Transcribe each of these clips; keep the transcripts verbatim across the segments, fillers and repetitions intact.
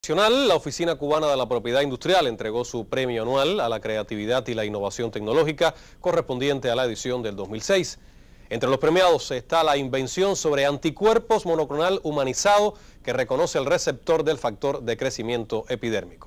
La Oficina Cubana de la Propiedad Industrial entregó su premio anual a la creatividad y la innovación tecnológica correspondiente a la edición del dos mil seis. Entre los premiados está la invención sobre anticuerpos monoclonal humanizado que reconoce el receptor del factor de crecimiento epidérmico.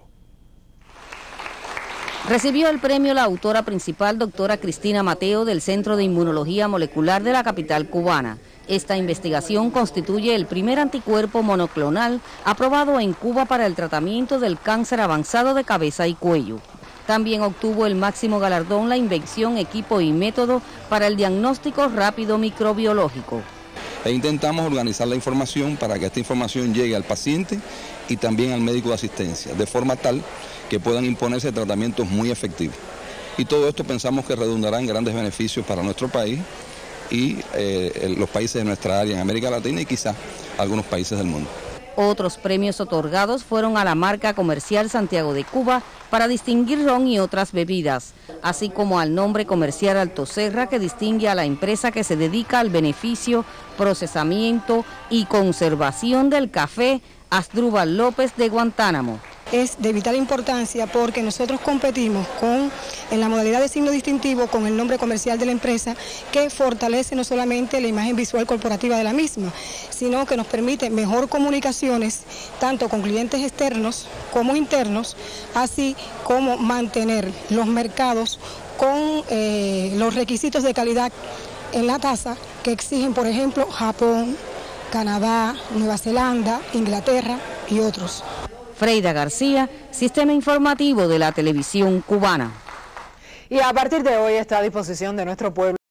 Recibió el premio la autora principal, doctora Cristina Mateo, del Centro de Inmunología Molecular de la capital cubana. Esta investigación constituye el primer anticuerpo monoclonal aprobado en Cuba para el tratamiento del cáncer avanzado de cabeza y cuello. También obtuvo el máximo galardón la invención, equipo y método para el diagnóstico rápido microbiológico. E intentamos organizar la información para que esta información llegue al paciente y también al médico de asistencia, de forma tal que puedan imponerse tratamientos muy efectivos. Y todo esto pensamos que redundará en grandes beneficios para nuestro país y eh, los países de nuestra área en América Latina y quizás algunos países del mundo. Otros premios otorgados fueron a la marca comercial Santiago de Cuba para distinguir ron y otras bebidas, así como al nombre comercial Altoserra, que distingue a la empresa que se dedica al beneficio, procesamiento y conservación del café Asdrúbal López de Guantánamo. Es de vital importancia porque nosotros competimos con, en la modalidad de signo distintivo con el nombre comercial de la empresa, que fortalece no solamente la imagen visual corporativa de la misma, sino que nos permite mejor comunicaciones tanto con clientes externos como internos, así como mantener los mercados con eh, los requisitos de calidad en la taza que exigen, por ejemplo, Japón, Canadá, Nueva Zelanda, Inglaterra y otros. Freida García, Sistema Informativo de la Televisión Cubana. Y a partir de hoy está a disposición de nuestro pueblo